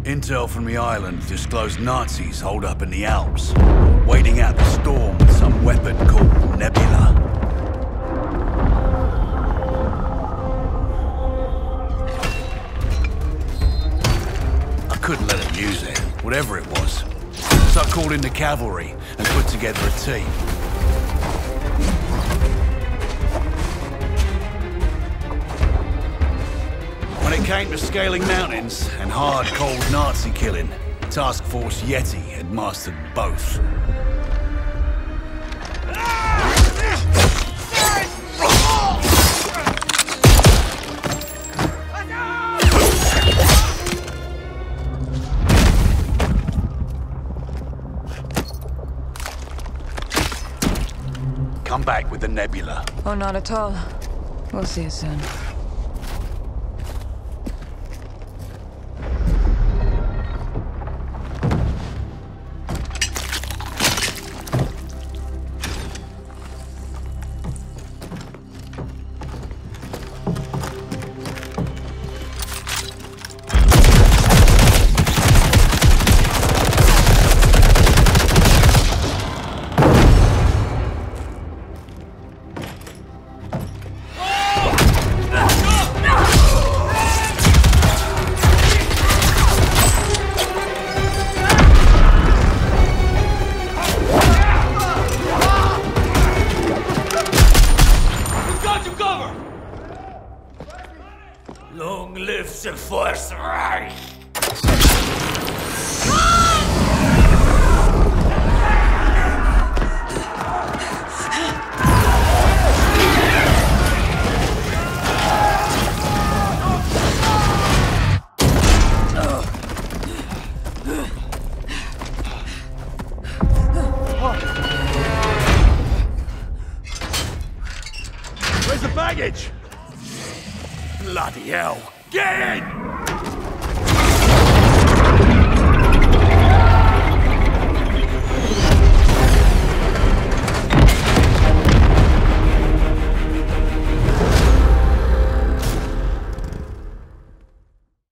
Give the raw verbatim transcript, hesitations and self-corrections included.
Intel from the island disclosed Nazis holed up in the Alps, waiting out the storm with some weapon called Nebula. I couldn't let them use it, whatever it was. So I called in the cavalry and put together a team. When it came to scaling mountains and hard, cold Nazi killing, Task Force Yeti had mastered both. Come back with the Nebula. Oh, not at all. We'll see you soon. Long live the Force Reich! Where's the baggage? Bloody hell! Get in!